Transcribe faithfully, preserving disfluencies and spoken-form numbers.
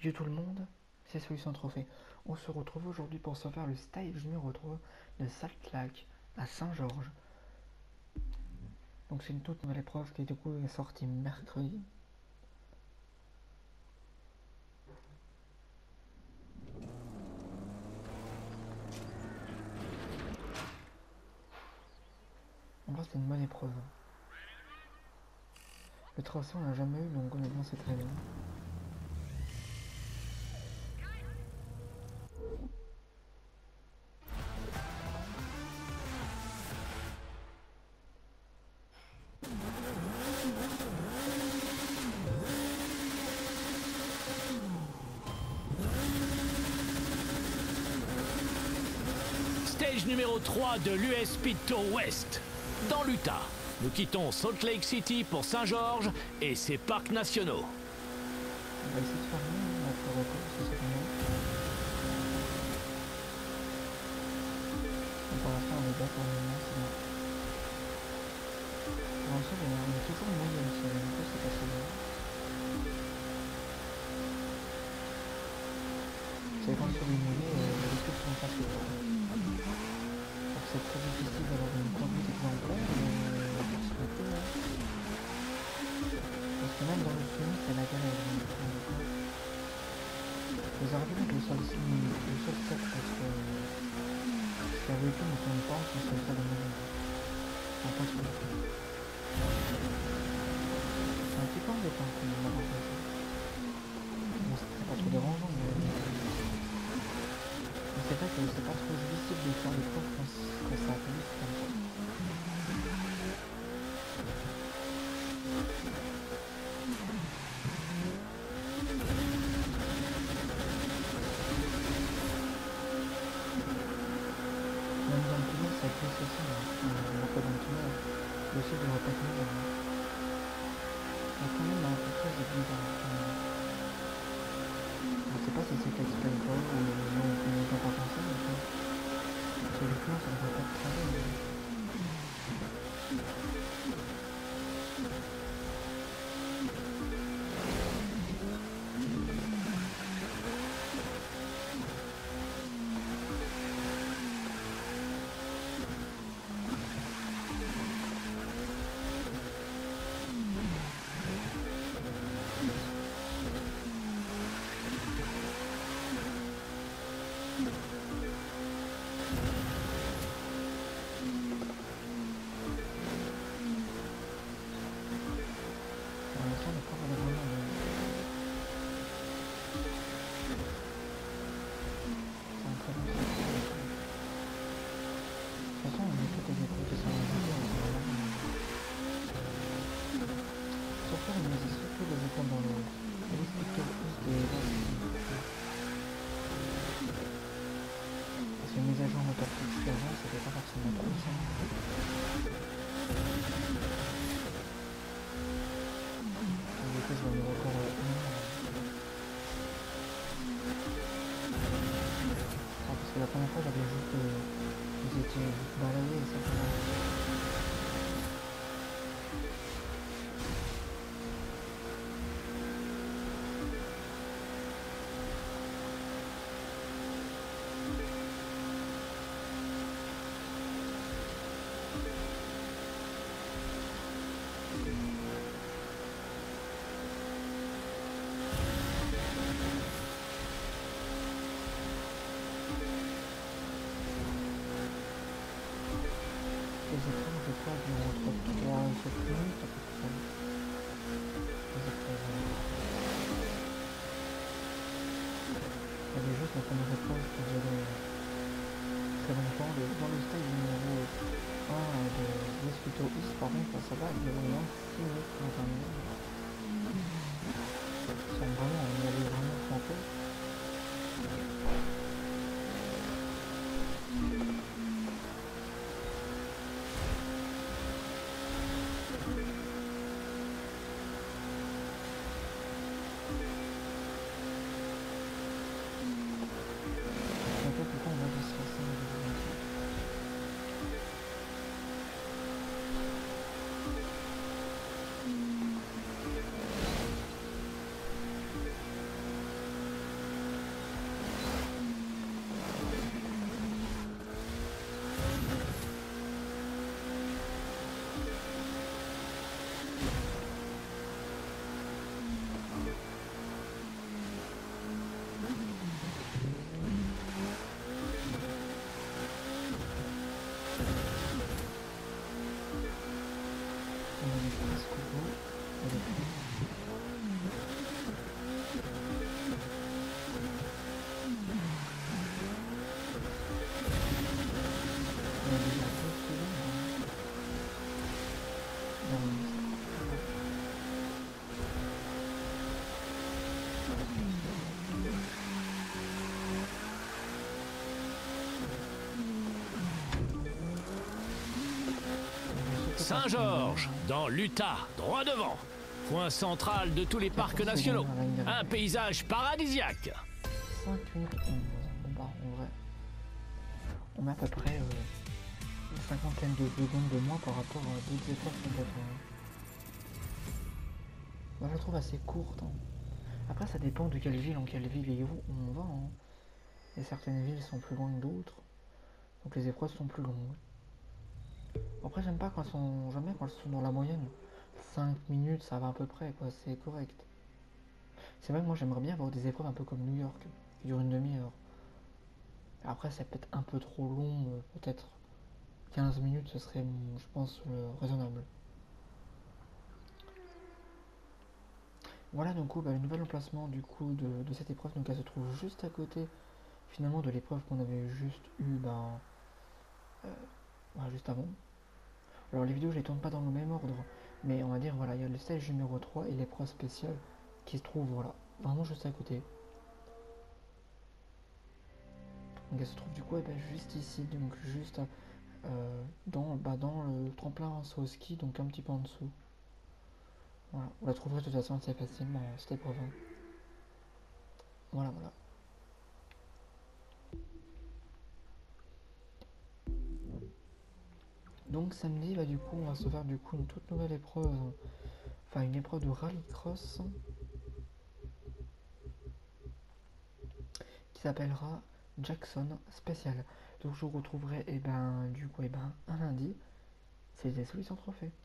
Yo tout le monde, c'est Solution Trophée. On se retrouve aujourd'hui pour se faire le stage numéro trois de Salt Lake à Saint-Georges. Donc c'est une toute nouvelle épreuve qui du coup est sortie mercredi. En vrai c'est une bonne épreuve. Le tracé on l'a jamais eu donc honnêtement c'est très bien. Stage numéro trois de l'U S Speed Tour West. Dans l'Utah, nous quittons Salt Lake City pour Saint-Georges et ses parcs nationaux. On va essayer de faire mieux, on va faire record si c'est bien. Pour l'instant on est bien pour le moment, c'est bien. Pour l'instant on est toujours moyen, c'est un peu c'est passé bien. C'est quand sur une île, euh, les trucs sont passés. Donc c'est très difficile d'avoir une conduite exemplaire, mais euh, pour ce côté, là. Parce que même dans le film, c'est la galère. Les arguments que le seul le seul step parce que si la véhicule ne tourne pas, c'est ça de même. On pense que c'est un petit peu embêtant quand même d'avoir fait ça. Bon, c'est pas trop dérangeant, mais mais c'est vrai que c'est pas trop difficile de faire des preuves quand, quand ça arrive comme ça. Même dans le tunnel, ça glisse aussi, hein. On va pas dans le tunnel. Le ciel ne va pas tenir. Hein. Il y a quand même un peu de glisse dans le tunnel. Je sais pas si c'est exprès ou pas, ou non, on n'y a pas pensé, mais sur le plan, ça ne va pas être très bien. La première fois j'avais vu que vous étiez balayé et ça les écrans, je crois, durant entre trois et sept minutes à peu près. Les épreuves. Il y avait juste la première épreuve qui durait très longtemps. Le, dans le stage numéro un de Westpito East, par contre, ça va, il y avait six minutes pour terminer. Ça vraiment, on y avait vraiment franco. Saint-Georges, dans l'Utah, droit devant. Point central de tous les parcs nationaux. Un paysage paradisiaque. cinq minutes onze. Bon bah en vrai, on met à peu près euh, une cinquantaine de secondes de moins par rapport à d'autres épreuves complètement. Moi je la trouve assez courte. Hein. Après ça dépend de quelle ville, en quelle ville et où on va. Hein. Et certaines villes sont plus loin que d'autres. Donc les épreuves sont plus longues. Après j'aime pas quand elles sont. Jamais quand elles sont dans la moyenne. cinq minutes ça va à peu près quoi, c'est correct. C'est vrai que moi j'aimerais bien avoir des épreuves un peu comme New York, qui durent une demi-heure. Après c'est peut-être un peu trop long, euh, peut-être quinze minutes ce serait je pense euh, raisonnable. Voilà donc bah, le nouvel emplacement du coup de, de cette épreuve, donc elle se trouve juste à côté finalement de l'épreuve qu'on avait juste eu ben, euh, bah, juste avant. Alors les vidéos je les tourne pas dans le même ordre, mais on va dire voilà, il y a le stage numéro trois et l'épreuve spéciale qui se trouve voilà, vraiment juste à côté. Donc elle se trouve du coup eh ben, juste ici, donc juste euh, dans, bah, dans le tremplin saut au ski, donc un petit peu en dessous. Voilà, vous la trouverez de toute façon assez facilement cette épreuve. Hein. Voilà, voilà. Donc samedi, bah, du coup, on va se faire du coup une toute nouvelle épreuve, enfin une épreuve de rallycross qui s'appellera Jackson Special. Donc je vous retrouverai et eh ben du coup et eh ben un lundi. C'est les solutions trophées.